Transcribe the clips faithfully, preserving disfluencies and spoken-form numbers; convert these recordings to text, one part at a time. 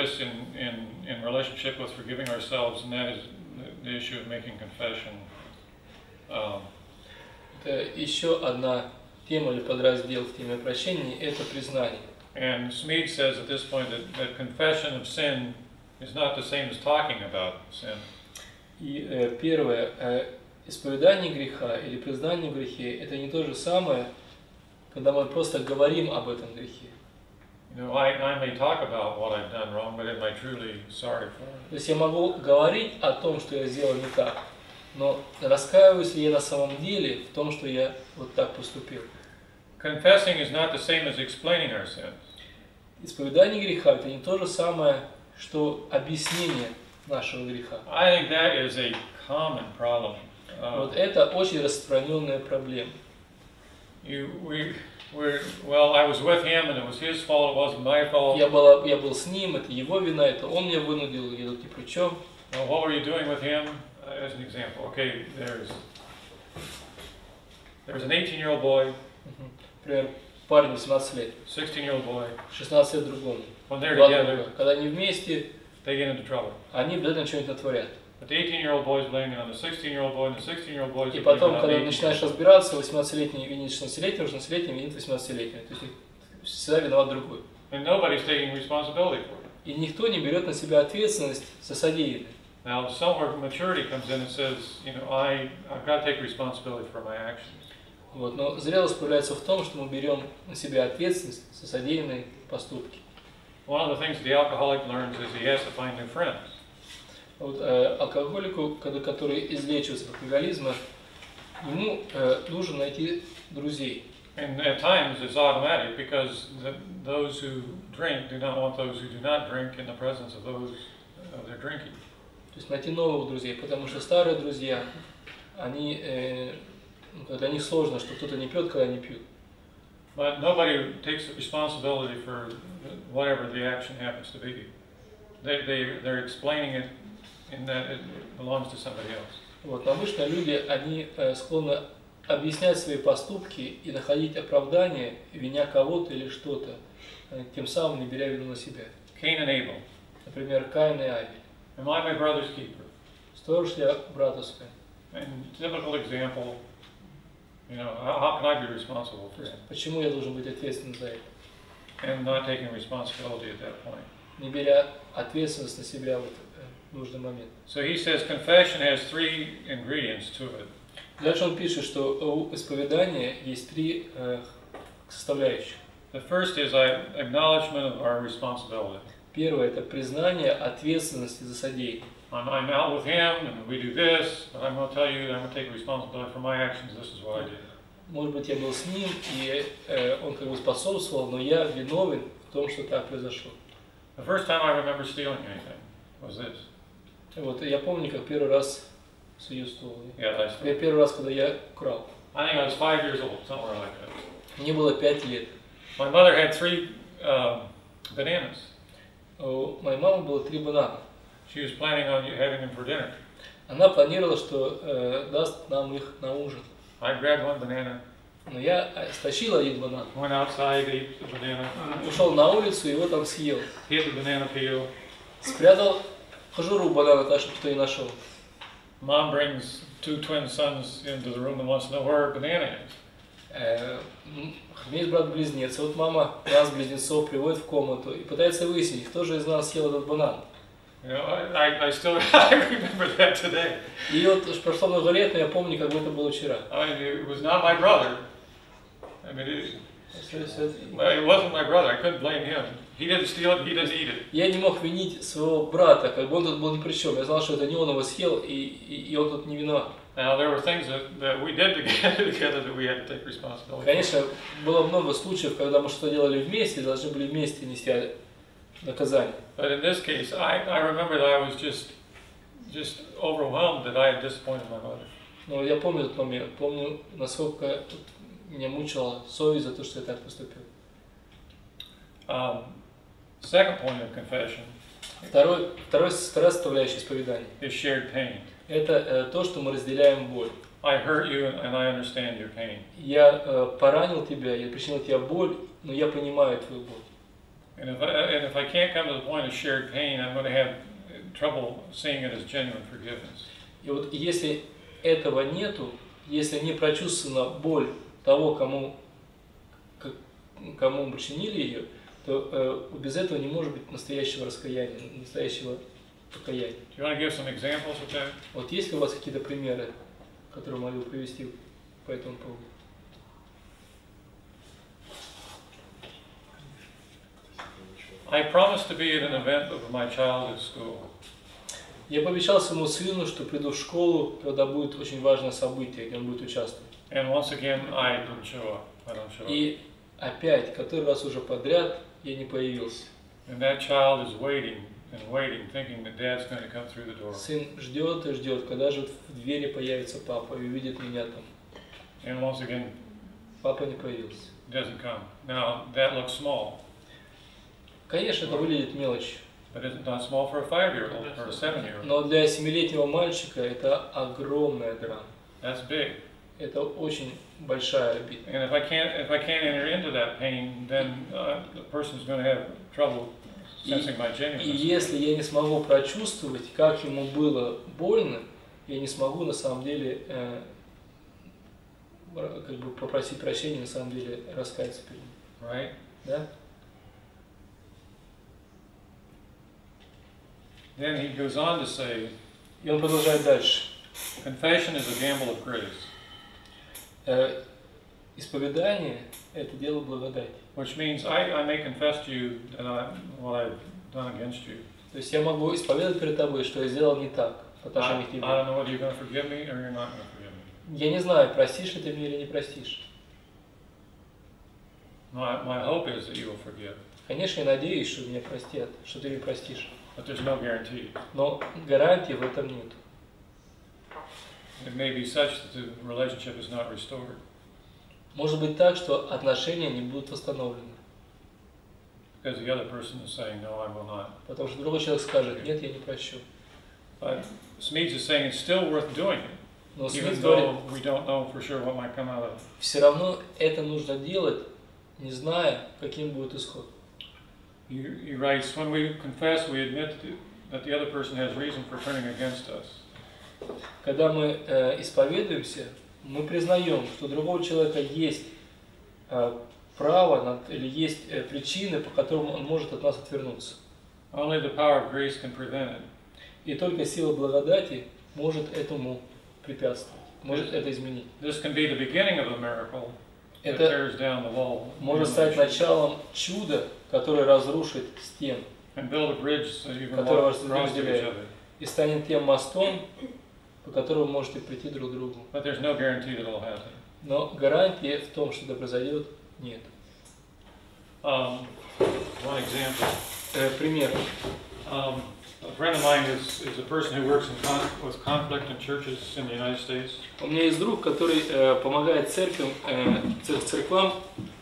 this in, in, in relationship with forgiving ourselves, and that is the, the issue of making confession. Um, Это еще одна тема или подраздел в теме прощения – это признание. And Smead says at this point that, that confession of sin is not the same as talking about sin. И э, первое, э, исповедание греха или признание в грехе – это не то же самое, когда мы просто говорим об этом грехе. You know, I, I may talk about what I've done wrong, but am I truly sorry for it? То есть я могу говорить о том, что я сделал не так, но раскаиваюсь ли я на самом деле в том, что я вот так поступил. Confessing is not the same as explaining our sins. Исповедание греха – это не то же самое, что объяснение нашего греха. I think that is a common problem. Uh, Вот это очень распространенная проблема. you, we, we're, well, I was with him, and it was his fault. It wasn't my fault. Я, была, я был с ним, это его вина, это он меня вынудил, я тут ни при чем. Well, what were you doing with him? Uh, as an example, okay, there's there's an eighteen-year-old boy, Например, парень восемнадцать лет, sixteen-year-old boy. шестнадцать лет другому. When they're Два together, друга. Когда они вместе, they get into trouble. они обязательно что-нибудь натворят. But the eighteen-year-old boy is blaming it on the sixteen-year-old boy, and the sixteen-year-old boy is И blaming it потом, on когда the начинаешь eighteen-year-old boy. разбираться, восемнадцатилетний винит шестнадцатилетнего, шестнадцатилетний винит восемнадцатилетнего. То есть всегда виноват другой. And nobody's taking responsibility for it. И никто не берет на себя ответственность за содеянное. Now, somewhere maturity comes in and says, you know, I, I've got to take responsibility for my actions. Вот. Но зрелость появляется в том, что мы берем на себя ответственность за содеянные поступки. One of the things the alcoholic learns is he has to find new friends. Вот, э, алкоголику, когда, который излечивается от алкоголизма, ему э, нужно найти друзей. And at times it's automatic because the, those who drink do not want those who do not drink in the presence of those of their drinking. То есть найти новых друзей, потому что старые друзья, они, э, для них сложно, что кто-то не пьет, когда они пьют. But nobody takes responsibility for whatever the action happens to be. They, they, they're explaining it in that it belongs to somebody else. Вот, обычно люди, они э, склонны объяснять свои поступки и находить оправдание, виня кого-то или что-то, э, тем самым не беря вину на себя. Cain and Abel. Например, Каин и Авель. Am I my brother's keeper? Сторож я брата своего. And typical example, you know, how, how can I be responsible for То есть, him? почему я должен быть ответственным за это? And not taking responsibility at that point. Не беря ответственность на себя в этот э, нужный момент. So he says confession has three ingredients to it. Дальше он пишет, что у исповедания есть три э, составляющих. The first is I, acknowledgement of our responsibility. Первое – это признание ответственности за содеянное. I'm, I'm out with him and we do this, but I'm going to tell you that I'm going to take responsibility for my actions. This is what I did. Может быть, я был с ним, и э, он как бы способствовал, но я виновен в том, что так произошло. The first time I remember stealing anything was this. Вот, я помню, как первый раз содействовал. Yeah, I stole. Первый раз, когда я крал. I think I was five years old, somewhere like that. Мне было пять лет. My mother had three um, bananas. У моей мамы было три банана. She was planning on having them for dinner. Она планировала, что э, даст нам их на ужин. I grabbed one banana, Но я э, стащил один банан, went outside, ate the banana, ушел на улицу и его там съел. hid the banana peel. Спрятал кожуру банана так, чтобы кто не нашел. Mom brings two twin sons into the room and wants to know where her banana is. Э, у меня есть брат-близнец, и вот мама нас, близнецов, приводит в комнату и пытается выяснить, кто же из нас съел этот банан. You know, I, I still I remember that today. И вот прошло много лет, но я помню, как будто было вчера. I mean, it was not my brother. I mean, it, it wasn't my brother. I couldn't blame him. He didn't steal it. He didn't eat it. Я не мог винить своего брата, как бы он тут был ни при чем. Я знал, что это не он его съел, и, и, и он тут не виноват. Now there were things that, that we did together, together that we had to take responsibility for. Конечно, было много случаев, когда мы что-то делали вместе, и должны были вместе нести наказание. But in this case, I, I remember that I was just just overwhelmed that I had disappointed my mother. Но я помню этот момент, помню, насколько меня мучила совесть за то, что я так поступил. Um, second point of confession Второй, второй, вторая составляющая исповедания is shared pain. – это э, то, что мы разделяем боль. I hurt you and I understand your pain. Я э, поранил тебя, я причинил тебе боль, но я понимаю твою боль. And if I, and if I can't come to the point of shared pain, I'm going to have trouble seeing it as genuine forgiveness. И вот если этого нету, если не прочувствована боль того, кому, кому мы причинили ее, то э, без этого не может быть настоящего раскаяния, настоящего покаяния. Do you want to give some examples of that? Вот есть ли у вас какие-то примеры, которые могу привести по этому поводу? I promised to be at an event of my child at school. Я пообещал своему сыну, что приду в школу, когда будет очень важное событие, где он будет участвовать. And once again, I didn't show up. I don't show up. И опять, который раз уже подряд, я не появился. And that child is waiting and waiting, thinking that Dad's going to come through the door. Сын ждет и ждет, когда же в двери появится папа и увидит меня там. And once again, Папа не появился. doesn't come. Now, that looks small, Конечно, это выглядит мелочью, but it's not small for a five-year-old or a seven-year-old. но для семилетнего мальчика это огромная драма. That's big. Это очень большая обида. And if I can't, if I can't enter into that pain, then uh, the person's going to have trouble sensing my И genuineness. если я не смогу прочувствовать, как ему было больно, я не смогу на самом деле э, как бы попросить прощения, на самом деле раскаяться перед ним. Right? Да? Then he goes on to say, И он продолжает дальше. confession is a gamble of grace, Э, исповедание – это дело благодати. which means I, I may confess to you that I, what I've done against you. То есть я могу исповедовать перед тобой, что я сделал не так по I, отношению к I тебе. don't know whether you're going to forgive me or you're not going to forgive me. Я не знаю, простишь ли ты мне или не простишь. My, my hope is that you will forgive, Конечно, я надеюсь, что меня простят, что ты меня простишь. but there's no guarantee. Но гарантии в этом нет. It may be such that the relationship is not restored Может быть так, что отношения не будут восстановлены. because the other person is saying, no, I will not. Потому что другой человек скажет, нет, я не прощу. But Smedes is saying it's still worth doing it, Но even Смит говорит, though we don't know for sure what might come out of it. все равно это нужно делать, не зная, каким будет исход. He, he writes, when we confess, we admit that the other person has reason for turning against us. Когда мы э, исповедуемся, мы признаем, что у другого человека есть э, право на, или есть э, причины, по которым он может от нас отвернуться. Only the power of grace can prevent it. И только сила благодати может этому препятствовать, может это изменить. This can be the beginning of a miracle that Это tears down the wall может стать началом чуда, которое разрушит стену and build a bridge so you can Которого walk across to each разделяет. other. и станет тем мостом, по которому вы можете прийти друг к другу. But there's no guarantee that it'll happen. Но гарантии в том, что это произойдет, нет. Um, one example. Э, пример. Um, a friend of mine is, is a person who works in con with conflict in churches in the United States. У меня есть друг, который э, помогает церквям, э, цер- церквам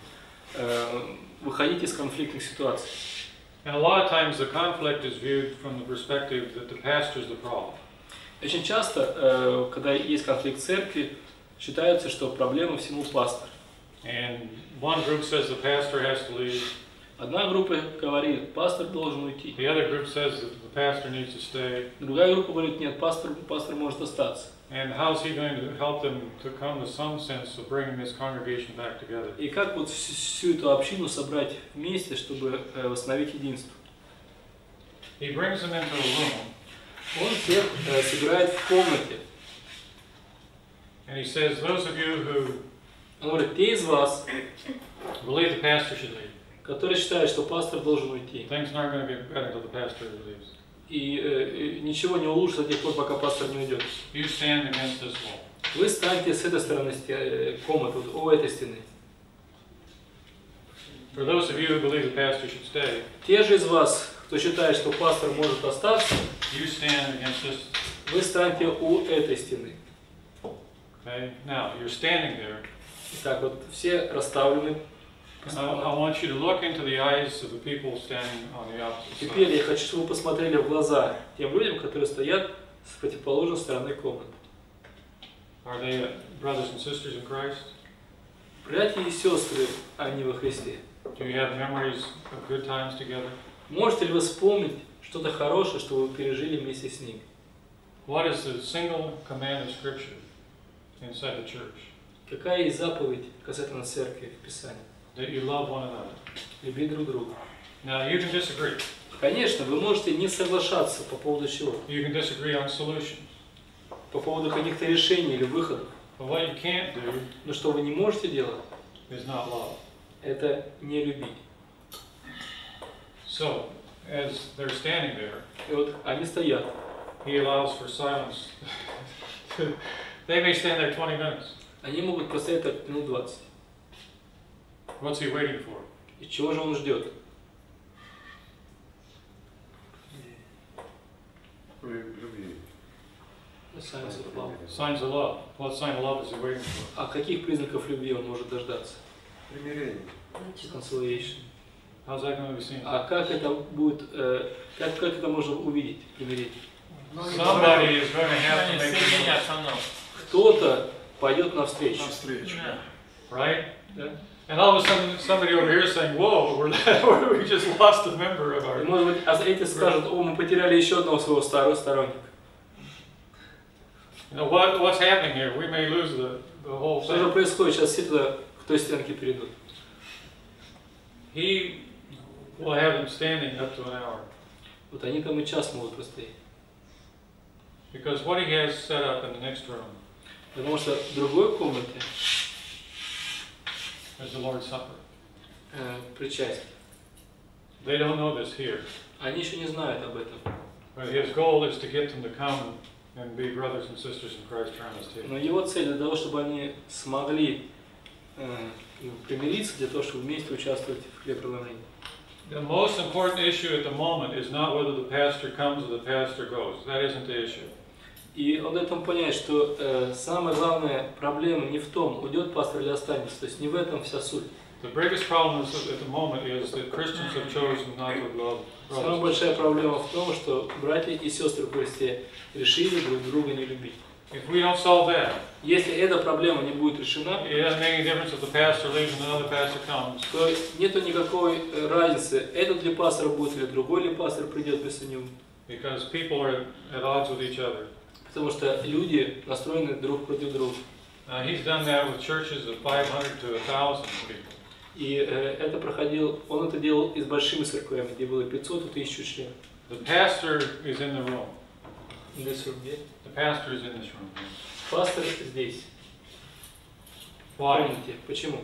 э, выходить из конфликтных ситуаций. And a lot of times the conflict is viewed from the perspective that the pastor is the problem. Очень часто, э, когда есть конфликт в церкви, считается, что проблема всему пастор. And one group says the pastor has to leave. Одна группа говорит, пастор должен уйти. The other group says that the pastor needs to stay. Другая группа говорит, нет, пастор, пастор может остаться. And how's he going to help them to come to some sense of bringing this congregation back together? И как вот всю, всю эту общину собрать вместе, чтобы э, восстановить единство? He brings them into a room Он всех э, собирает в комнате. and he says, those of you who Он говорит, те из вас, believe the pastor should leave, которые считают, что пастор должен уйти, things aren't going to get better until the pastor leaves. и э, ничего не улучшится до тех пор, пока пастор не уйдет. You stand against this wall. Вы станьте с этой стороны э, комнаты, вот у этой стены. For those of you who believe the pastor should stay, Те же из вас, кто считает, что пастор может остаться, you stand against this. вы станьте у этой стены. Okay? Now, you're standing there. Итак, вот все расставлены. I, I want you to look into the eyes of the people standing on the opposite Теперь side. я хочу, чтобы вы посмотрели в глаза тем людям, которые стоят с противоположной стороны комнаты. Are they brothers and sisters in Christ? Братья и сестры, они во Христе. Do you have memories of good times together? Можете ли вы вспомнить что-то хорошее, что вы пережили вместе с ними? What is the single command of Scripture inside the church? Какая есть заповедь касательно церкви в Писании? That you love one another. Любить друг друга. Now you can disagree. Конечно, вы можете не соглашаться по поводу чего. You can disagree on solutions. По поводу каких-то решений или выходов. But what you can't do Но что вы не можете делать, is not love. это не любить. So, as they're standing there, И вот они стоят. he allows for silence. They may stand there twenty minutes. Они могут простоять так минут двадцать. What's he waiting for? И чего же он ждет? Signs of love. Signs of love. What sign of love is he waiting for? А каких признаков любви он может дождаться? Примирение. Reconciliation. How's that going to be seen? А как это будет, э, как, как это можно увидеть, примирение? Somebody is going to have to make a move, Кто-то пойдет навстречу. Навстречу. right? Да? And all of a sudden, somebody over here is saying, "Whoa, we're, we just lost a member of И, our." может быть, а эти скажут: о, мы потеряли еще одного своего старого сторонника. You know what? What's happening here? We may lose the the whole Что же thing. происходит? Сейчас все туда к той стенке перейдут. He will have them standing up to an hour Вот они там и час могут простоять. because what he has set up in the next room Потому что в другой комнате is the Lord's Supper. э, причастие. They don't know this here, Они еще не знают об этом. but his goal is to get them to come and be brothers and sisters in Christ around this table. Но его цель для того, чтобы они смогли э, примириться, для того, чтобы вместе участвовать в хлебопреломлении. The most important issue at the moment is not whether the pastor comes or the pastor goes. That isn't the issue. И он дает им понять, что э, самая главная проблема не в том, уйдет пастор или останется. То есть не в этом вся суть. The biggest problem is, at the moment is that Christians have chosen not to love Самая brothers. большая проблема в том, что братья и сестры в Христе решили друг друга не любить. If we don't solve that, Если эта проблема не будет решена, it doesn't make any difference if the pastor leaves and another pastor comes. то нету никакой э, разницы, этот ли пастор будет или другой ли пастор придет вместо него. Because people are at odds with each other. Потому что люди настроены друг против друга. Uh, he's done that with churches of five hundred to one thousand people. И э, это проходил, он это делал и с большими церквями, где было пятьсот и тысячу членов. The pastor is in the room. Здесь вот где? The pastor is in this room. Пастор здесь. Why? Помните, почему?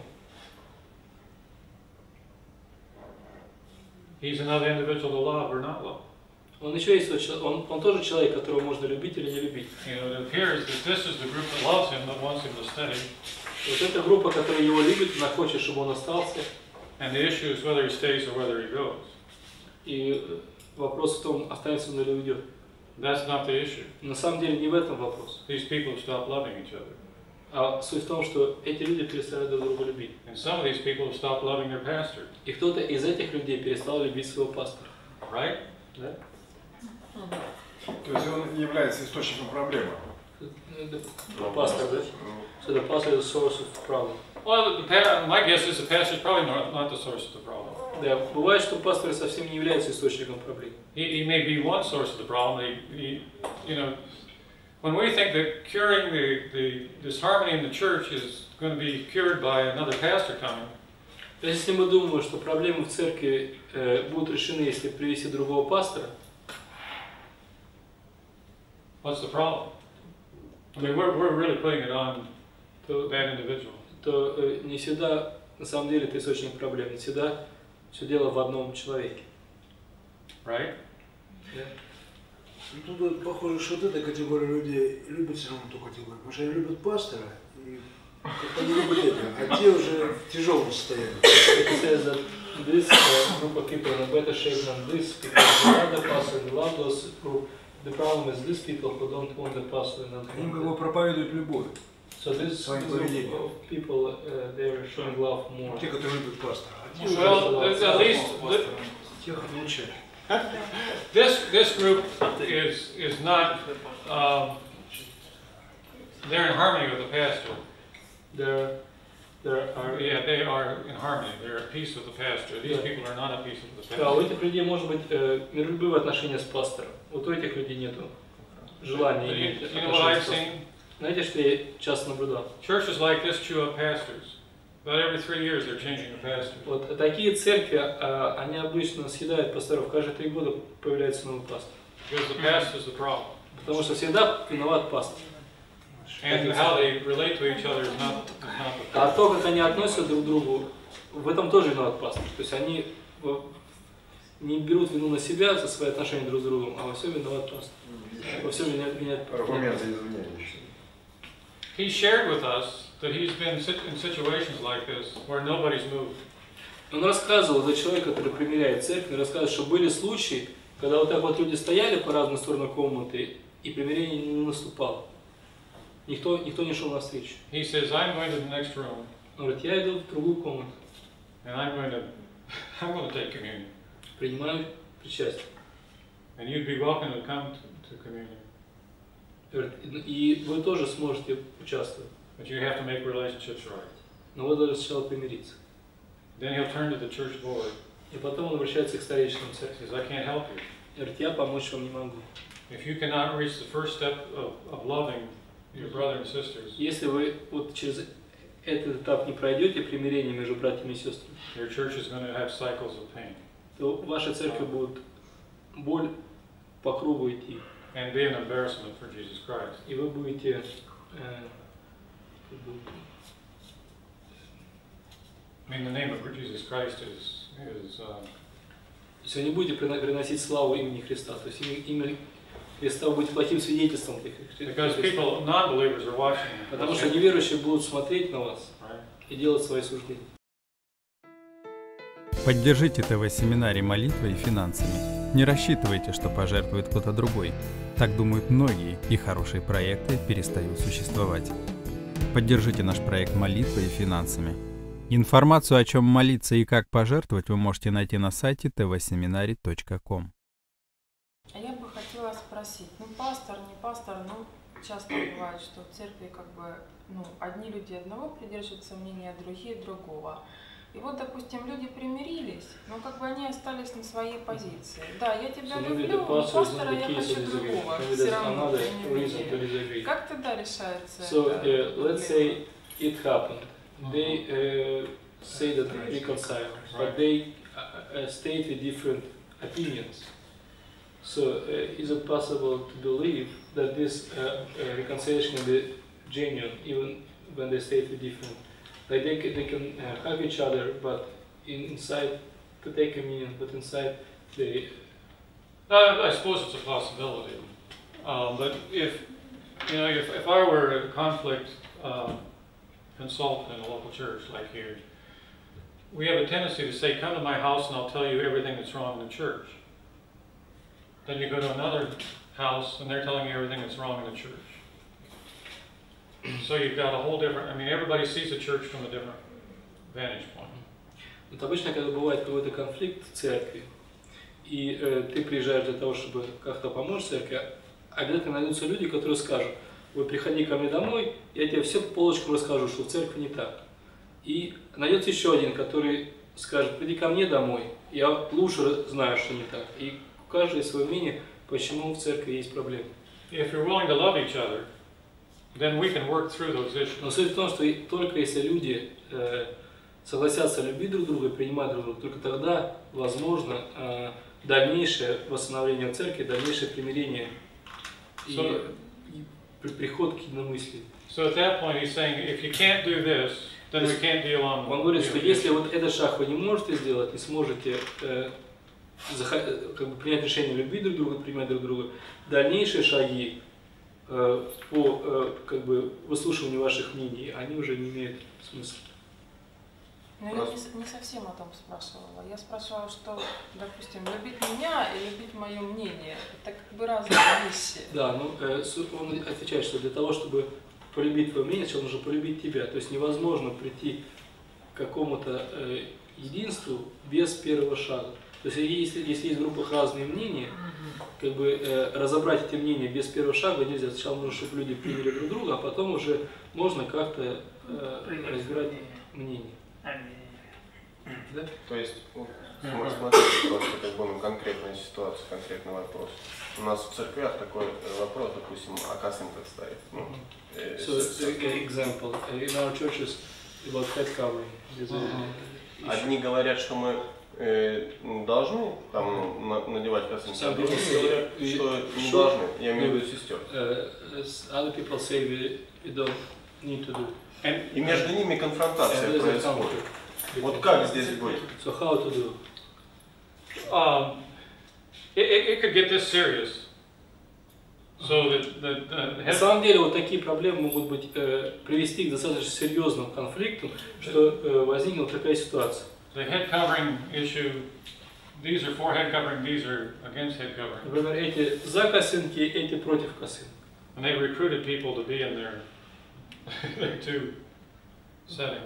He's another individual to love or not love. Он еще есть, он, он тоже человек, которого можно любить или не любить. You know, it appears that this is the group that loves him, that wants him to stay. Вот эта группа, которая его любит, она хочет, чтобы он остался. And the issue is whether he stays or whether he goes. И вопрос в том, останется он или уйдет. That's not the issue. На самом деле не в этом вопрос. These people have stopped loving each other. А суть в том, что эти люди перестали друг друга любить. And some of these people have stopped loving their pastor. И кто-то из этих людей перестал любить своего пастора. Right? Да? То есть он является источником проблемы. Пастор, да? So the pastor is the source of problem. Well, the pa- my guess is the pastor is probably not, not the source of the problem. Да, бывает, что пастор совсем не является источником проблем. He, he may be one source of the problem. He, he, you know, when we think that curing the, the disharmony in the church is going to be cured by another pastor coming, То есть, если мы думаем, что проблемы в церкви э, будут решены, если привести другого пастора, what's the problem? I mean, we're, we're really putting it on то, that individual. то э, не всегда, на самом деле, это источник проблем. Не всегда все дело в одном человеке. Right? Да? Ну, тут похоже, что вот эта категория людей любит все равно ту категорию, потому что они любят пастора, и как-то не любят это, а те уже в тяжелом состоянии. It says that this uh, group of people are in a better shape than this people who love the pastor and love those who. The problem is these people who don't want the pastor and not Они как want бы проповедуют любовь. So this, Своим this group поведением. of people, uh, they are showing love more. Те, которые любят пастора. А те уже Well, at least th- тех отлучают. this this group is is not. Um, they're in harmony with the pastor. They're There are... Yeah, they are in harmony. They're at peace with the pastor. These Yeah. people are not at peace with the Да, у pastor. этих людей может быть э, миролюбивые отношения с пастором. Вот у этих людей нету желания But you, иметь you know what отношения I've с пастором. seen? Знаете, что я часто наблюдал? Churches like this chew up pastors. About every three years they're changing a pastor. Вот такие церкви, а, они обычно съедают пасторов. Каждые три года появляется новый пастор. Because the pastor is the problem. Потому что всегда виноват пастор. And how they relate to each other is not, is not the А problem. то, как они относятся друг к другу, в этом тоже виноват пастор. То есть они в- не берут вину на себя за свои отношения друг с другом, а во всем виноват пастор. Во всем виноват виноват Аргументы извне. He shared with us that he's been sit- in situations like this where nobody's moved. Он рассказывал, за человека, который примеряет церковь, рассказывал, что были случаи, когда вот так вот люди стояли по разным сторонам комнаты, и примирение не наступало. Никто, никто не шел навстречу. He says, I'm going to the next room Он говорит, я иду в другую комнату, and I'm going to, I'm going to take communion. принимаю причастие. And you'd be welcome to come to, to communion. Говорит, и вы тоже сможете участвовать, But you have to make relationships right. но вы должны сначала примириться. Then he'll turn to the church board. И потом он обращается к старейшинам He церкви. says, I can't help you. Говорит, я помочь вам не могу. If you cannot reach the first step of, of loving your brother and sisters, Если вы вот через этот этап не пройдете примирение между братьями и сестрами, your church is going to have cycles of pain то ваша церковь будет боль по кругу идти, and be an embarrassment for Jesus Christ. и вы будете э, как бы, I mean, the name of Jesus Christ is, is uh, то есть вы не будете прино- приносить славу имени Христа, то есть имя, имя Христа будет плохим свидетельством для Хри- because Христа. people, non-believers are watching. Потому что неверующие будут смотреть на вас Right? и делать свои суждения. Поддержите ТВ-семинарий молитвой и финансами. Не рассчитывайте, что пожертвует кто-то другой. Так думают многие, и хорошие проекты перестают существовать. Поддержите наш проект молитвой и финансами. Информацию, о чем молиться и как пожертвовать, вы можете найти на сайте тэ вэ семинарий точка ком. А я бы хотела спросить, ну пастор, не пастор, ну часто бывает, что в церкви как бы, ну, одни люди одного придерживаются мнения, другие другого. И вот, допустим, люди примирились, но как бы они остались на своей позиции. Да, я тебя So maybe люблю, the но pastor is пастора not the я case хочу to disagree. другого. Maybe Все there's равно another тем не reason to менее. disagree. Как тогда решается So эта uh, let's проблема? say it happened. They uh, say that they reconcile, but they uh, uh, state with different opinions. So uh, is it possible to believe that this uh, uh, reconciliation will be genuine even when they state with different? Like they can, they can uh, hug each other, but in, inside to take communion, but inside they. Uh, I suppose it's a possibility. Um, but if, you know, if, if I were a conflict um, consultant in a local church like here, we have a tendency to say, come to my house and I'll tell you everything that's wrong in the church. Then you go to another house and they're telling you everything that's wrong in the church. So you've got a whole different, I mean, everybody sees the church from a different vantage point. Вот обычно, когда бывает какой-то конфликт в церкви, и э, ты приезжаешь для того, чтобы как-то помочь церкви, обязательно найдутся люди, которые скажут, вы приходи ко мне домой, я тебе все по полочкам расскажу, что в церкви не так. И найдется еще один, который скажет, приди ко мне домой, я лучше знаю, что не так. И у каждого есть свое мнение, почему в церкви есть проблемы. If you're willing to love each other, then we can work through those issues. Но суть в том, что и только если люди э, согласятся любить друг друга и принимать друг друга, только тогда возможно э, дальнейшее восстановление церкви, дальнейшее примирение и, So- и при- приход к единомыслию. So at that point, he's saying, if you can't do this, then we can't deal on. Он говорит, что the если issue. вот этот шаг вы не можете сделать, не сможете э, заха- как бы принять решение любить друг друга, принимать друг друга, дальнейшие шаги э, по э, как бы выслушиванию ваших мнений, они уже не имеют смысла. Но я не, с- не совсем о том спрашивала. Я спрашивала, что, допустим, любить меня и любить мое мнение – это как бы разные вещи. Да, ну э, су- он отвечает, что для того, чтобы полюбить твое мнение, сначала нужно полюбить тебя. То есть невозможно прийти к какому-то э, единству без первого шага. То есть если, если есть в группах разные мнения, как бы э, разобрать эти мнения без первого шага нельзя. Сначала нужно, чтобы люди приняли друг друга, а потом уже можно как-то э, разбирать мнение. Да? То есть, вот, ну, смотрите, просто как бы ну, конкретная ситуация, конкретный вопрос. У нас в церквях такой вопрос, допустим, о косынках стоит. Ну, э, So, с- с- uh, example, uh, in our churches about head covering. There's a issue. Одни говорят, что мы э, должны там ну, на- надевать косынки, а Some другие people say говорят, we что не should. должны. Я имею в виду сестер. Uh, as other people say we, we don't need to do. И между ними And конфронтация there's a происходит. conflict. Вот как здесь быть? So how to do? Um, it, it, it could get this serious. So that, that, uh, На head, самом деле вот такие проблемы могут быть, э, привести к достаточно серьезным конфликтам, что э, возникла такая ситуация. the head covering issue, these are for head covering, these are against head covering. Например, эти за косынки, эти против косынок. And they recruited people to be in their, their two settings.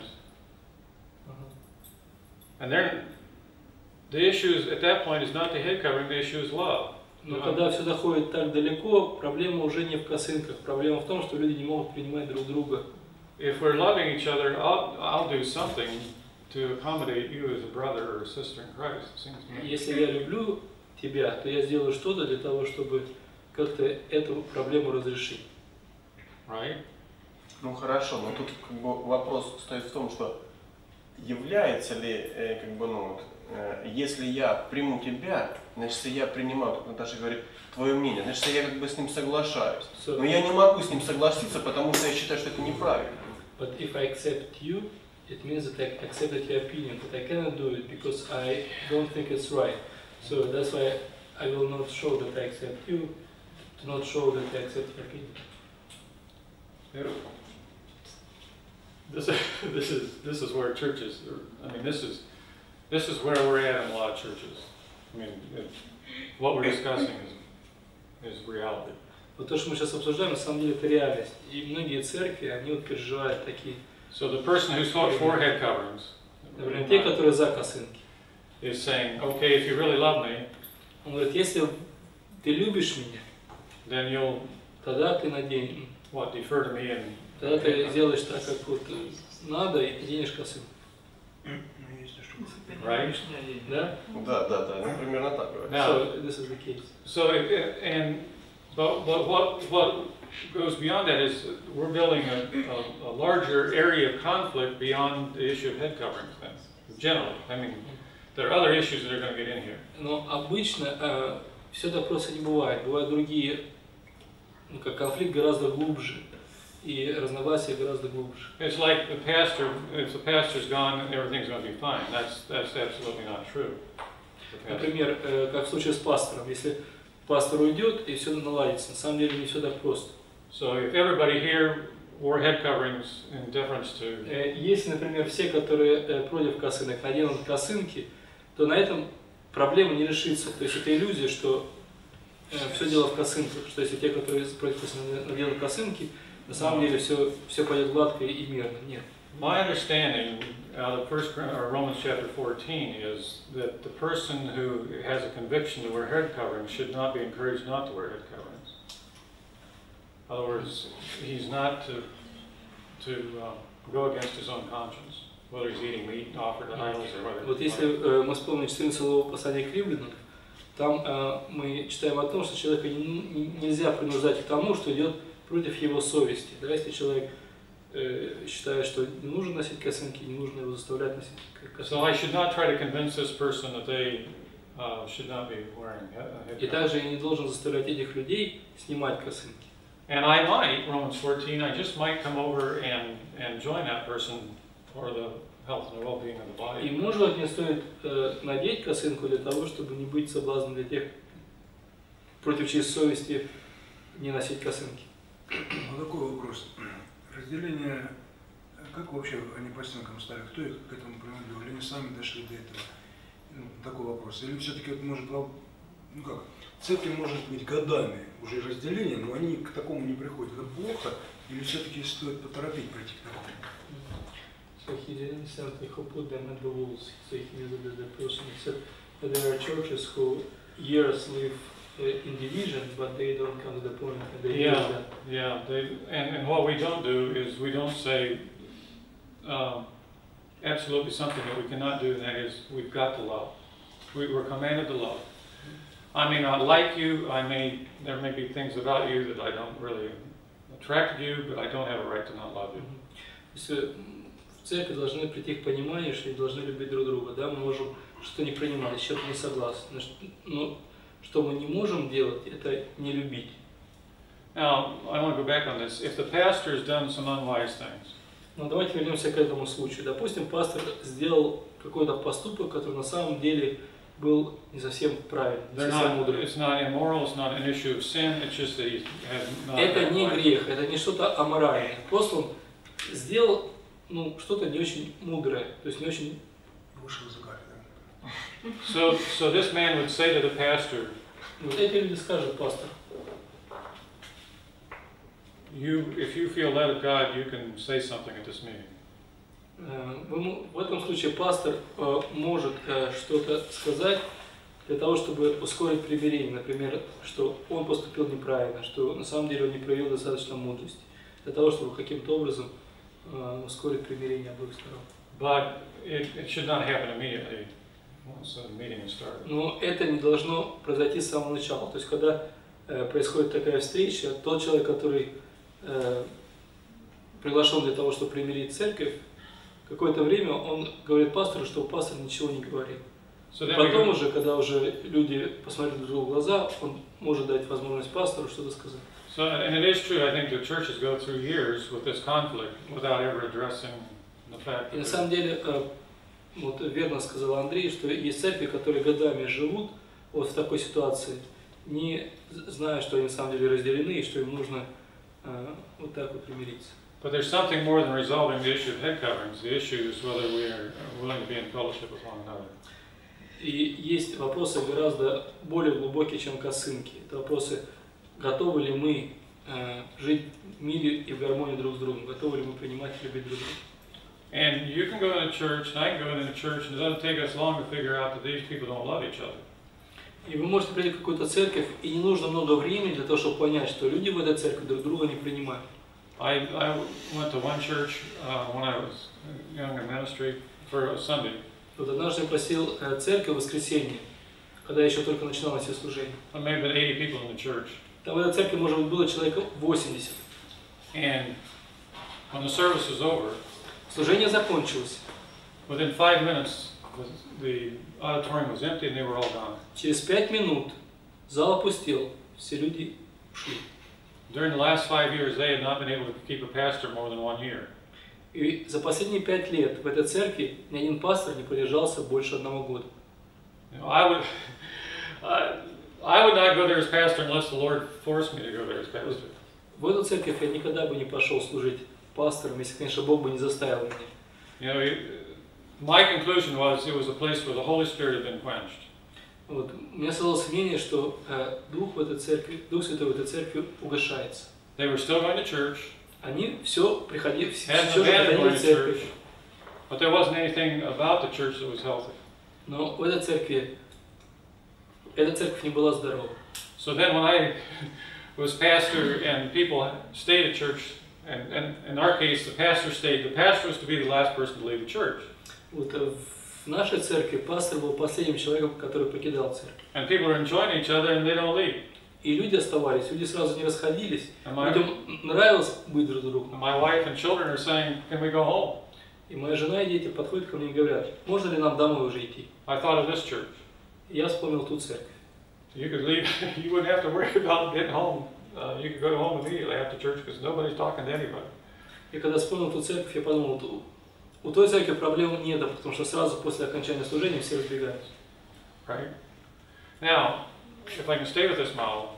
And they're, the issue is, at that point is not the head covering, the issue is love. Но когда все заходит так далеко, проблема уже не в косынках. Проблема в том, что люди не могут принимать друг друга. If we're loving each other, I'll, I'll do something to accommodate you as a brother or a sister in Christ, it seems to me. Если я люблю тебя, то я сделаю что-то для того, чтобы как-то эту проблему разрешить. Right? Ну хорошо, но тут как бы вопрос стоит в том, что является ли, э, как бы, ну, вот, э, если я приму тебя, значит, я принимаю, как Наташа говорит, твое мнение, значит, я как бы с ним соглашаюсь. So, Но я не могу с ним согласиться, потому что я считаю, что это неправильно. but if I accept you, it means that I accepted your opinion, but I cannot do it because I don't think it's right. So that's why I will not show that I accept you, to not show that I accept your opinion. This, this is, this is where churches, are- I mean, this is, this is where we're at in a lot of churches. I mean, it- what we're discussing is, is reality. Вот то, что мы сейчас обсуждаем, на самом деле это реальность. И многие церкви, они вот переживают такие, So the person who's for for head coverings например, те, которые за косынки. is saying, okay, if you really love me, Он говорит, если ты любишь меня, then you'll, тогда ты надень, what, defer to me and, тогда ты сделаешь так, как вот надо, и наденешь косынку. Ну, есть что. right? Да? Да, да, да, ну, примерно так говорят. Now, So this is the case. so, it- it- and, but, but what, what goes beyond that is we're building a, a, a larger area of conflict beyond the issue of head coverings then, generally. I mean, there are other issues that are going to get in here. Но обычно э, все так просто не бывает. Бывают другие, ну, как конфликт гораздо глубже, и разногласия гораздо глубже. It's like the pastor, if the pastor's gone, everything's going to be fine. That's, that's absolutely not true. The pastor- Например, э, как в случае с пастором. Если пастор уйдет, и все наладится. На самом деле не все так просто. So if everybody here wore head coverings in deference to, Э, Если, например, все, которые э, против косынок, наденут косынки, то на этом проблема не решится. То есть это иллюзия, что все дело в косынках, что если те, которые против косынок наденут косынки, на самом деле все, все пойдет гладко и мирно. Нет. my understanding out of First Cor- or Romans chapter fourteen is that the person who has a conviction to wear head coverings should not be encouraged not to wear head coverings. In other words, he's not to, to uh, go against his own conscience, whether he's eating meat offered to idols or whether. Вот если э, мы вспомним четырнадцатое главу послания к римлянам, там э, мы читаем о том, что человека не- не- нельзя принуждать к тому, что идет против его совести. Да, если человек э, считает, что не нужно носить косынки, не нужно его заставлять носить So I косынки. should not try to convince this person that they uh, should not be wearing he- uh, head И coverings. также я не должен заставлять этих людей снимать косынки. And I might, Romans fourteen, I just might come over and, and join that person for the health and well-being of the И body. может быть, мне стоит э, надеть косынку для того, чтобы не быть соблазном для тех, против чьей совести не носить косынки. Вот такой вопрос. Разделение, как вообще они по стенкам ставят? Кто их к этому принудил? Или они сами дошли до этого? Ну, такой вопрос. Или все-таки вот может, ну как, в церкви может быть годами уже разделение, но они к такому не приходят. Это плохо? Или все-таки стоит поторопить прийти к такому? So he didn't simply who put them at the walls. So he knew that the person said that there are churches who years live uh, in division, but they don't come to the point and they Yeah. use that. Yeah, they, and, and what we don't do is we don't say, um, absolutely something that we cannot do, and that is we've got to love. We, we're commanded to love. I may not like you, I may, there may be things about you that I don't really attract you, but I don't have a right to not love you. То есть в церкви должны прийти к пониманию, что должны любить друг друга. Да, мы можем что-то не принимать, что-то не согласны. Но что мы не можем делать, это не любить. Now, I want to go back on this. If the pastor has done some unwise things, Но давайте вернемся к этому случаю. Допустим, пастор сделал какой-то поступок, который на самом деле был не совсем правильный, не they're совсем not, мудрый. it's not immoral, it's not an issue of sin, it's just that he has not... Это не грех, это не что-то аморальное. Просто он сделал ну, что-то не очень мудрое, то есть не очень... Вышел за кафедрой. So, so this man would say to the pastor, Вот эти люди скажут, пастор, you, if you feel led of God, you can say something at this meeting. э, вы мо- в этом случае пастор э, может э, что-то сказать для того, чтобы ускорить примирение. Например, что он поступил неправильно, что на самом деле он не проявил достаточно мудрости. Для того, чтобы каким-то образом э, ускорить примирение обоих сторон. But it, it should not happen immediately once the meeting is started. Но это не должно произойти с самого начала. То есть, когда э, происходит такая встреча, тот человек, который э, приглашен для того, чтобы примирить церковь, какое-то время он говорит пастору, что пастор ничего не говорит. So then we Потом go, уже, когда уже люди посмотрели друг другу в глаза, он может дать возможность пастору что-то сказать. so, and it is true, I think the churches go through years with this conflict without ever addressing the fact И на that самом деле, э, вот верно сказал Андрей, что есть церкви, которые годами живут вот в такой ситуации, не зная, что они на самом деле разделены и что им нужно э, вот так вот примириться. But there's something more than resolving the issue of head coverings. The issue is whether we are willing to be in fellowship with one another. И есть вопросы гораздо более глубокие, чем косынки. Это вопросы, готовы ли мы э, жить в мире и в гармонии друг с другом, готовы ли мы принимать и любить друг друга. And you can go in a church, and I can go in a church, and it doesn't take us long to figure out that these people don't love each other. И вы можете прийти в какую-то церковь, и не нужно много времени для того, чтобы понять, что люди в этой церкви друг друга не принимают. I, I went to one church uh, when I was young in ministry for a Sunday. Вот однажды я просил э, церковь в воскресенье, когда я еще только начинал нести служение. There may have been eighty people in the church. Там в этой церкви, может быть, было человек восемьдесят. And when the service was over, Служение закончилось. within five minutes, the, the auditorium was empty and they were all gone. Через пять минут зал опустел, все люди ушли. During the last five years, they had not been able to keep a pastor more than one year. И за последние пять лет в этой церкви ни один пастор не продержался больше одного года. You know, I would, I, I would not go there as pastor unless the Lord forced me to go there as pastor. В эту церковь я никогда бы не пошел служить пастором, если, конечно, Бог бы не заставил меня. You know, it, my conclusion was it was a place where the Holy Spirit had been quenched. Вот. У меня создалось мнение, что э, Дух в этой церкви, Дух Святой в этой церкви угошается. They were still going to church, Они все приходили, все, hadn't все же abandoned приходили going в to церковь. church, but there wasn't anything about the church that was healthy. Но в этой церкви, эта церковь не была здорова. So then when I was pastor and people stayed at church, and, and in our case the pastor stayed, the pastor was to be the last person to leave the church. Вот, э, в нашей церкви пастор был последним человеком, который покидал церковь. And people are enjoying each other and they don't leave. И люди оставались, люди сразу не расходились. And my, Людям нравилось быть друг другом. my wife and children are saying, can we go home? И моя жена и дети подходят ко мне и говорят, можно ли нам домой уже идти? I thought of this church. И я вспомнил ту церковь. You could leave, you wouldn't have to worry about getting home. Uh, you could go home immediately after church because nobody's talking to anybody. И когда вспомнил ту церковь, я подумал, у той церкви проблем нет, потому что сразу после окончания служения все разбегаются. Right? Now, if I can stay with this model,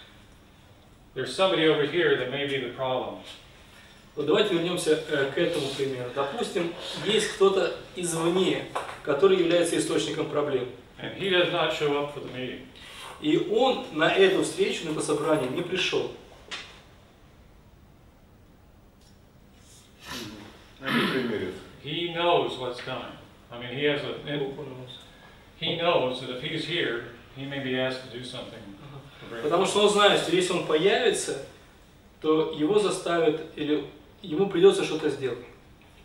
there's somebody over here that may be the problem. Вот давайте вернемся э, к этому примеру. Допустим, есть кто-то извне, который является источником проблем. And he does not show up for the meeting. И он на эту встречу, на это собрание не пришел. He knows what's coming. I mean, he has a, he knows that if he's here, he may be asked to do something. Потому что он знает, что если он появится, то его заставят или ему придется что-то сделать.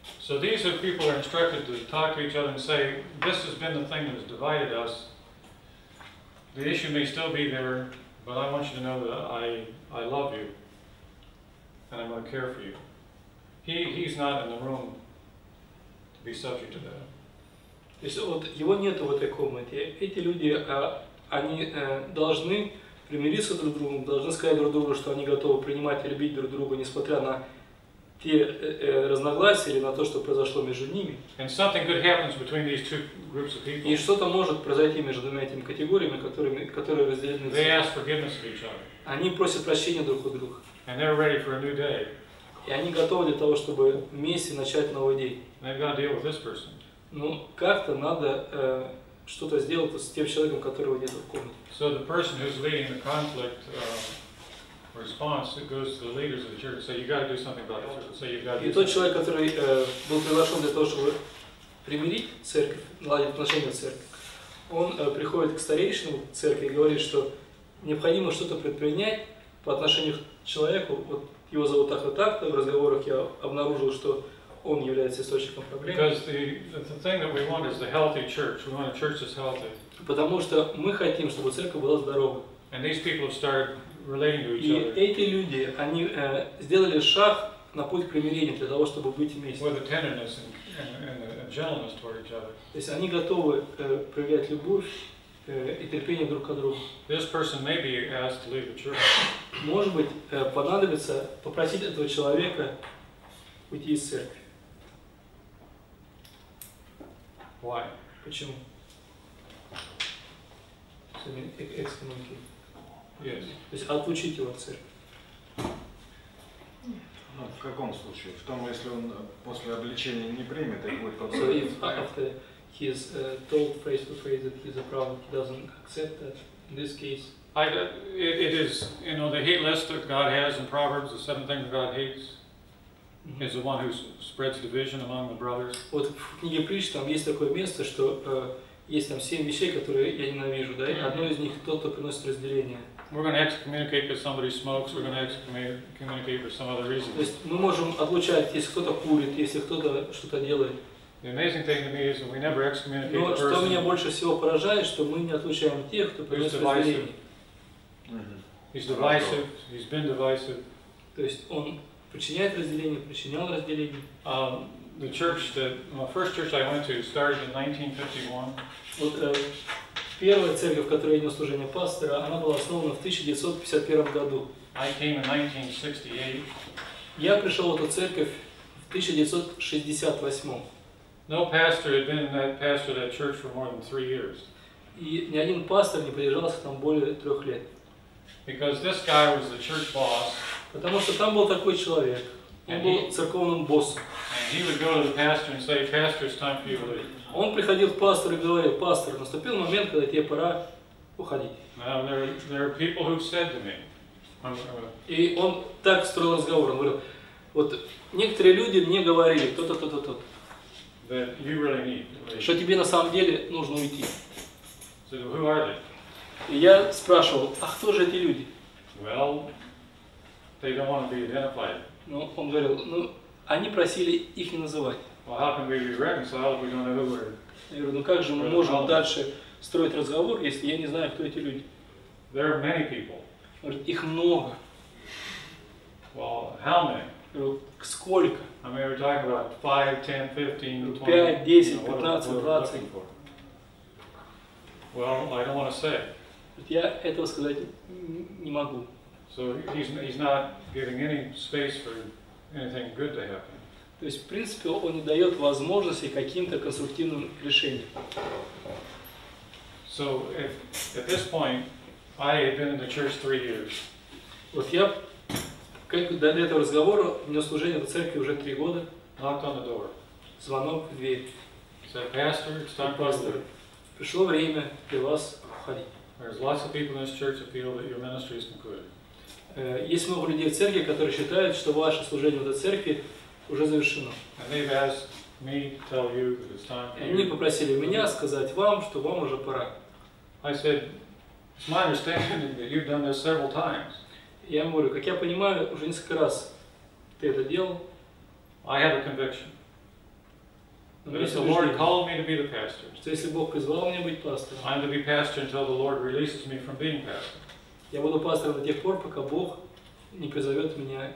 So these are people are instructed to talk to each other and say, this has been the thing that has divided us. The issue may still be there, but I want you to know that I, I love you, and I'm going to care for you. He, he's not in the room to be subject to that. То есть вот его нету в этой комнате. Эти люди, а, они а, должны примириться друг с другом, должны сказать друг другу, что они готовы принимать и любить друг друга, несмотря на те э, разногласия или на то, что произошло между ними. And something good happens between these two groups of people. И что-то может произойти между двумя этими категориями, которыми, которые разделены. They ask forgiveness of each other. Они просят прощения друг у друга. And they're ready for a new day. И они готовы для того, чтобы вместе начать новый день. They've got to deal with this person. Ну, как-то надо э, что-то сделать с тем человеком, которого нет в комнате. So the person who's leading the conflict uh, response, it goes to the leaders of the church and say, you got to do something about it. So you've got to И do тот something. человек, который э, был приглашен для того, чтобы примирить церковь, наладить отношения в церкви, он э, приходит к старейшинам церкви и говорит, что необходимо что-то предпринять по отношению к человеку. Вот его зовут так и так-то, в разговорах я обнаружил, что он является источником проблем. Because the, the thing that we want is the healthy church. We want a church that's healthy. Потому что мы хотим, чтобы церковь была здоровой. And these people have started relating to each И other эти люди, они э, сделали шаг на путь к примирению для того, чтобы быть вместе. with a tenderness and, and, and a gentleness toward each other. То есть они готовы э, проявлять любовь э, и терпение друг к другу. This person may be asked to leave the church. Может быть, э, понадобится попросить этого человека уйти из церкви. Why? Почему? Экскоммуникировать. Yes. То есть отлучить его от церкви. Ну, в каком случае? В том, если он после обличения не примет, и будет So if подсказывать. after he is uh, told face to face that he's a problem, he doesn't accept that. In this case, I, it, it is, you know, the hate list that God has in Proverbs, the seven things God hates, is the one who spreads division among the brothers. вот в книге Притч там есть такое место, что э, есть там семь вещей, которые я ненавижу, да, и одно из них тот, кто приносит разделение. We're going to excommunicate because somebody smokes. We're going to excommunicate for some other reason. То есть мы можем отлучать, если кто-то курит, если кто-то что-то делает. The amazing thing to me is that we never excommunicate Но the что меня person больше всего поражает, что мы не отлучаем тех, кто who's приносит divisive. разделение. He's divisive. He's been divisive. То есть он причиняет разделение, причинял разделение. Um, the church that, well, the first church I went to started in nineteen fifty-one. Вот э, первая церковь, в которой я нес служение пастора, она была основана в тысяча девятьсот пятьдесят первом году. I came in nineteen sixty-eight. Я пришел в эту церковь в тысяча девятьсот шестьдесят восьмом. No pastor had been in that pastor that church for more than three years. И ни один пастор не продержался там более трех лет. Because this guy was the church boss, Потому что там был такой человек. Он был церковным боссом. and he would go to the pastor and say, Pastor, it's time for you to leave. Он приходил к пастору и говорил: пастор, наступил момент, когда тебе пора уходить. Now, there, there are people who've said to me, I'm, uh, И он так строил разговор. Он говорил: вот некоторые люди мне говорили, то-то, то-то, то-то, that you really need to leave. что тебе на самом деле нужно уйти. So who are they? И я спрашивал: а кто же эти люди? Well, they don't want to be identified. Ну, он говорил: ну, они просили их не называть. Well, how can we be reconciled if we don't know who we're? Я говорю: ну как же мы можем дальше строить разговор, если я не знаю, кто эти люди? There are many people. Он говорит: их много. Well, how many? Я говорю: сколько? I mean, we're talking about five, ten, fifteen, twenty. пять, десять, you know, what- пятнадцать, what we're двадцать. looking for. Well, I don't want to say. Я этого сказать н- не могу. So he's, he's not giving any space for anything good to happen. То есть, в принципе, он не дает возможности каким-то конструктивным решениям. So if, at this point, I had been in the church three years. Вот я, как до этого разговора, у меня служение в церкви уже три года. Knocked on the door. Звонок в дверь. Said, Pastor, it's time for you to Пастор, leave. пришло время для вас уходить. There's lots of people in this church that feel that your ministry is concluded. Э, Есть много людей в церкви, которые считают, что ваше служение в этой церкви уже завершено. And they've asked me to tell you that it's time И for они you. попросили меня сказать вам, что вам уже пора. I said, it's my understanding that you've done this several times. Я ему говорю: как я понимаю, уже несколько раз ты это делал. I have a conviction. Но у But меня if есть the Lord убеждение, called me to be the pastor, что если Бог призвал меня быть пастором, I'm to be pastor until the Lord releases me from being pastor. я буду пастором до тех пор, пока Бог не призовет меня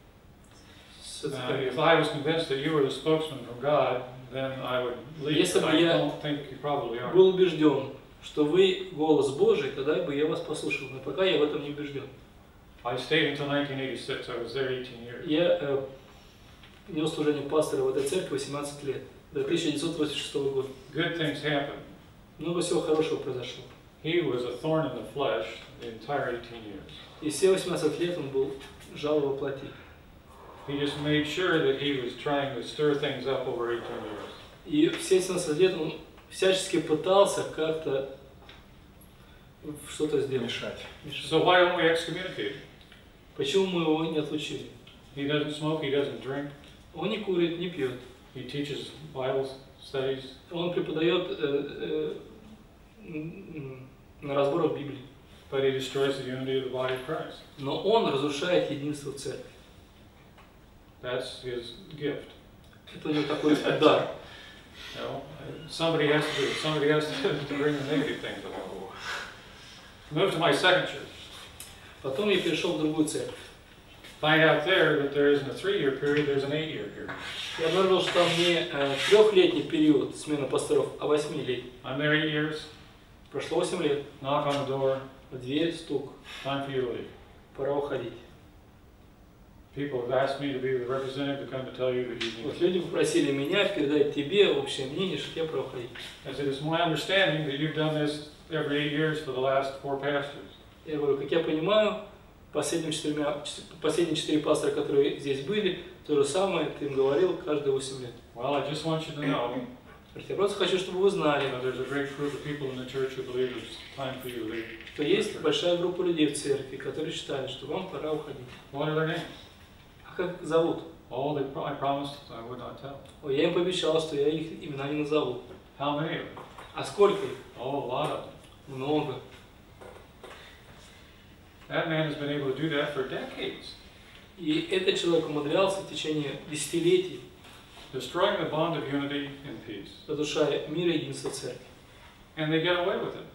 с этой Now, карьеры. if I was convinced that you were the spokesman from God, then I would leave. Если But бы I я don't think you probably are. был убежден, что вы голос Божий, тогда бы я вас послушал. Но пока я в этом не убежден. I stayed until nineteen eighty-six. I was there eighteen years. Я э, нес служение пастора в этой церкви восемнадцать лет, до тысяча девятьсот восемьдесят шестого года. Good things happened. Много всего хорошего произошло. He was a thorn in the flesh the entire eighteen years. И все восемнадцать лет он был жало во плоти. He just made sure that he was trying to stir things up over eighteen years. И все семнадцать лет он всячески пытался как-то что-то сделать. Мешать. So why don't we excommunicate? Почему мы его не отлучили? He doesn't smoke, he doesn't drink, Он не курит, не пьет. he teaches Bible studies, Он преподает э, э, м, на разборах Библии. but he destroys the unity of the body of Christ. Но он разрушает единство церкви. That's his gift. Это у него такой дар. You know, somebody has to do it. Somebody has to, to bring the negative things along. Move to my second church. Потом я перешел в другую церковь. Find out there that there isn't a three-year period, there's an eight-year period. Я обнаружил, что там не э, трехлетний период смены пасторов, а восьмилетний. I'm there eight years. Прошло восемь лет. Knock on the door. В дверь стук. Time for you to leave. Пора уходить. People have asked me to be the representative to come to tell you that you need Вот to. люди попросили меня передать тебе общее мнение, что тебе пора уходить. I said, it's my understanding that you've done this every eight years for the last four pastors. Я говорю, как я понимаю, последним четырьмя, последние четыре пастора, которые здесь были, то же самое ты им говорил каждые восемь лет. Well, I just want you to know Я просто хочу, чтобы вы знали, that there's a great group of people in the church who believe it's time for you to leave. что есть большая группа людей в церкви, которые считают, что вам пора уходить. What are their names? А как их зовут? Oh, they, I promised I would not tell. Ой, я им пообещал, что я их имена не назову. How many of them? А сколько их? Oh, a lot of them. Много. That man has been able to do that for decades. И этот человек умудрялся в течение десятилетий, Destroying the bond of unity and peace. разрушая мир и единство церкви. And they get away with it.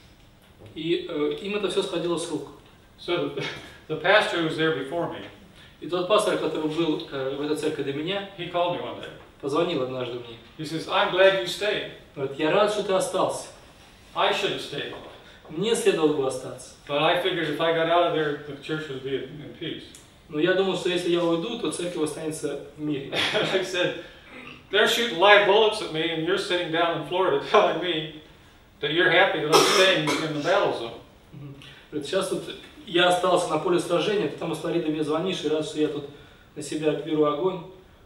И э, им это все сходило с рук. So the, the pastor who was there before me, И тот пастор, который был э, в этой церкви до меня, he called me one day. позвонил однажды мне. He says, I'm glad you stayed. Говорит, я рад, что ты остался. I should have stayed. Мне следовало бы остаться. But I figured if I got out of there, the church would be in, in peace. Но я думал, что если я уйду, то церковь останется в мире. I said, they're shooting live bullets at me, and you're sitting down in Florida telling me that you're happy that I'm staying in the battle zone. Говорит, сейчас тут я остался на поле сражения, ты там из Флориды мне звонишь и рад, что я тут на себя беру огонь.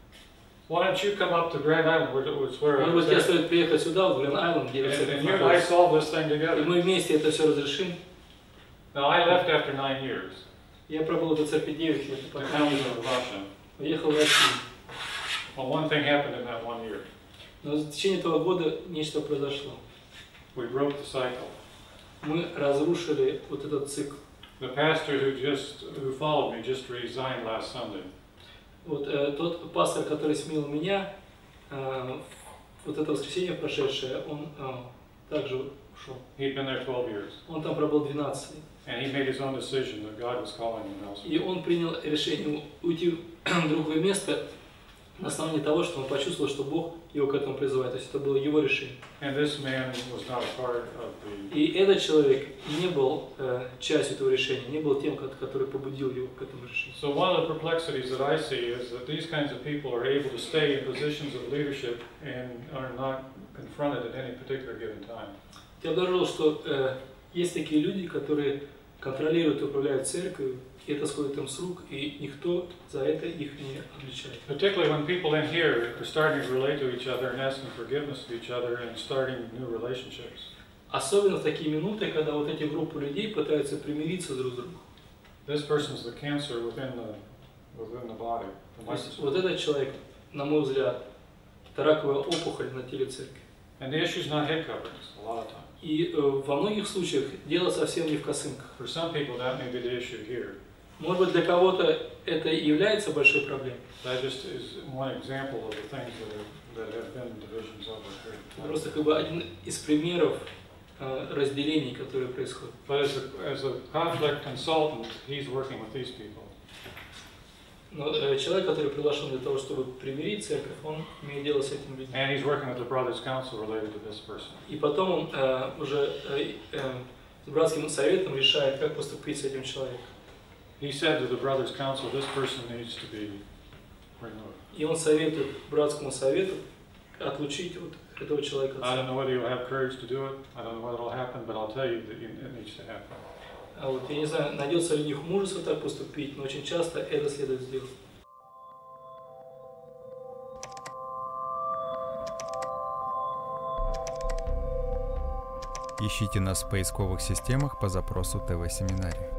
Why don't you come up to Grand Island, where, where I Может was быть, тебе there, стоит приехать сюда, в Глен-Айленд, где and, церковь and you and I находится. solve this thing И together. мы вместе это все разрешим. Now, I left after nine years. Я пробыл в этой церкви девять лет, и I потом found in Russia. уехал в Россию. Well, one thing happened in that one year. Но в течение этого года нечто произошло. We broke the cycle. Мы разрушили вот этот цикл. The pastor who just who followed me just resigned last Sunday. Вот э, тот пастор, который сменил меня, э, вот это воскресенье прошедшее, он э, также ушел. He'd been there twelve years, Он там пробыл двенадцать лет. and he made his own decision that God was calling him elsewhere. И он принял решение уйти в другое место на основании того, что он почувствовал, что Бог его к этому призывает. То есть это было его решение. And this man was not a part of the. И этот человек не был э, частью этого решения, не был тем, который побудил его к этому решению. So one of the perplexities that I see is that these kinds of people are able to stay in positions of leadership and are not confronted at any particular given time. Я обнаружил, что э, есть такие люди, которые контролируют и управляют церковью, и это сходит им с рук, и никто за это их не отличает. Particularly when people in here are starting to relate to each other and asking forgiveness of each other and starting new relationships. Особенно в такие минуты, когда вот эти группы людей пытаются примириться друг с другом. This person's the cancer within the within the body. То есть вот этот человек, на мой взгляд, это раковая опухоль на теле церкви. And the issue is not head coverings a lot of times. И э, во многих случаях дело совсем не в косынках. For some people that may be the issue here. Может быть, для кого-то это и является большой проблемой. That just is one example of the things that, are, that have been divisions over here. Просто как бы один из примеров э, разделений, которые происходят. But as a, as a conflict consultant, he's working with these people. Но э, человек, который приглашен для того, чтобы примирить церковь, он имеет дело с этим людьми. And he's working with the brothers' council related to this person. И потом он э, уже э, э, с братским советом решает, как поступить с этим человеком. He said to the brothers' council, this person needs to be removed. И он советует братскому совету отлучить вот этого человека. I don't know whether you'll have courage to do it. I don't know whether it'll happen, but I'll tell you that it needs to happen. А вот я не знаю, найдется ли у них мужество так поступить, но очень часто это следует сделать. Ищите нас в поисковых системах по запросу ТВ-семинарий.